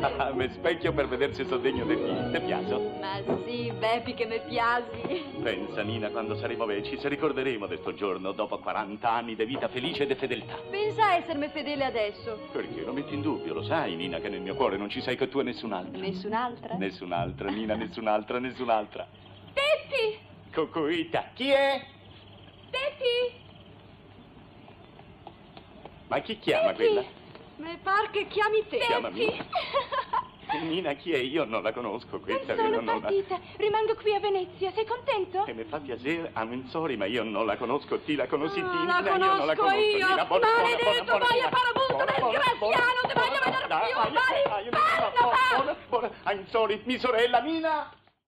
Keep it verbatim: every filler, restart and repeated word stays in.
Mi specchio per vedere se so degno di te. Ti piace? Ma sì, Bepi, che mi piaci. Pensa, Nina, quando saremo vecchi, ci ricorderemo di sto giorno dopo quaranta anni di vita felice e di fedeltà. Pensa a essermi fedele adesso. Perché lo metti in dubbio? Lo sai, Nina, che nel mio cuore non ci sei che tu e nessun'altra. Nessun'altra? Nessun'altra, Nina, nessun'altra, nessun'altra. Bepi! Cocuita, chi è? Bepi! Ma chi chiama Bepi. quella? Mi par che chiami te. Chiamami. Nina, chi è? Io non la conosco questa. Sono non partita. La... Rimango qui a Venezia. Sei contento? E mi fa piacere, I'm sorry, ma io non la conosco. Ti la conosci, Ah, Nina? la Io non la conosco conosco. io. Nina, buona, Maledetto, buona, buona, vai a buona, Parabusto, buona, buona, disgrazia, buona, non ti voglio buona, vedere dai, più. dai, Vai, dai, dai, all'inferno, va! buona, buona, I'm sorry, mi sorella, Nina!